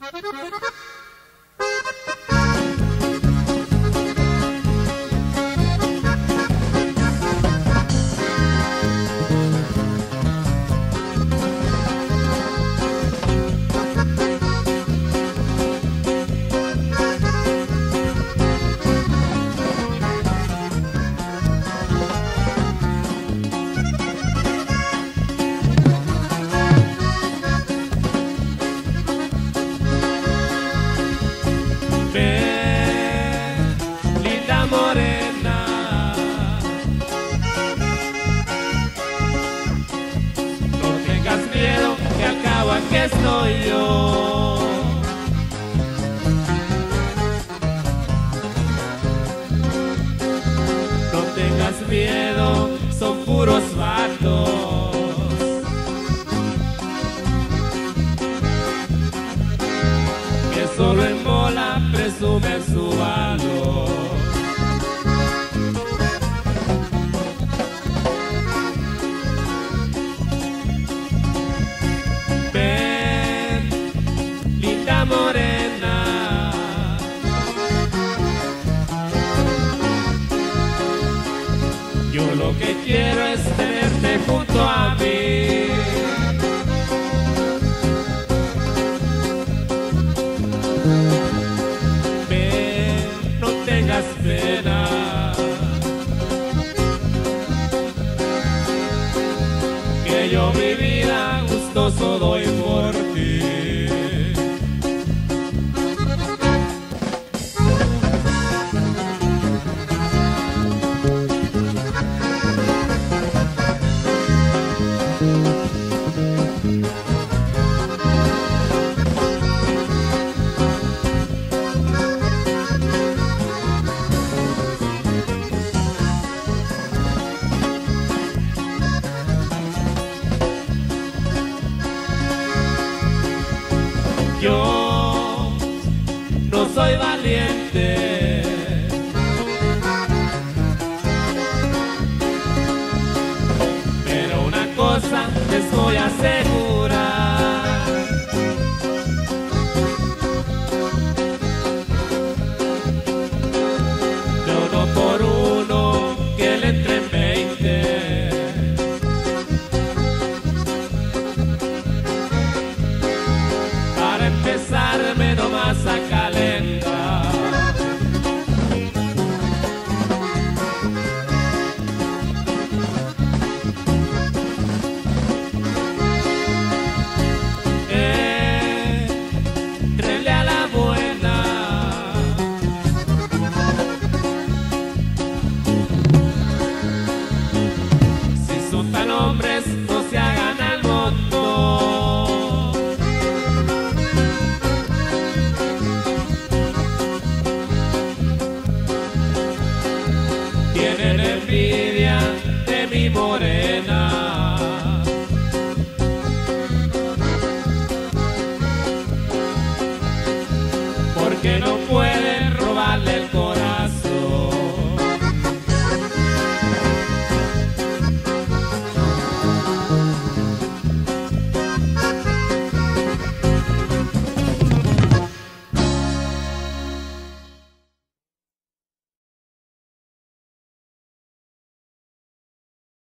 Aquí estoy yo. No tengas miedo, son puros vatos. Que solo en bola presumen su valor. Morena, yo lo que quiero es tenerte junto a mí. Ven, no tengas pena, que yo mi vida gustoso doy por ti. Yo no soy valiente, pero una cosa les voy a hacer.